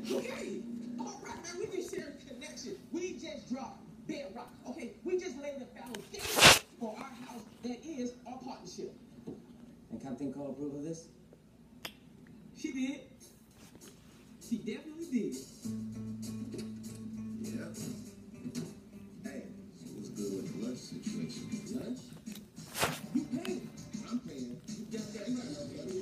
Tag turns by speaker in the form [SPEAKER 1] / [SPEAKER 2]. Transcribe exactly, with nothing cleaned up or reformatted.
[SPEAKER 1] Okay. All right, man. We just share connection. We just dropped bedrock. Okay. We just laid the foundation for our house that is our partnership.
[SPEAKER 2] And Captain Cole approve of this?
[SPEAKER 1] She did. She definitely did.
[SPEAKER 3] Yeah. Hey, so what's good with the lunch situation?
[SPEAKER 1] Lunch? You paying? I'm paying. You got that right.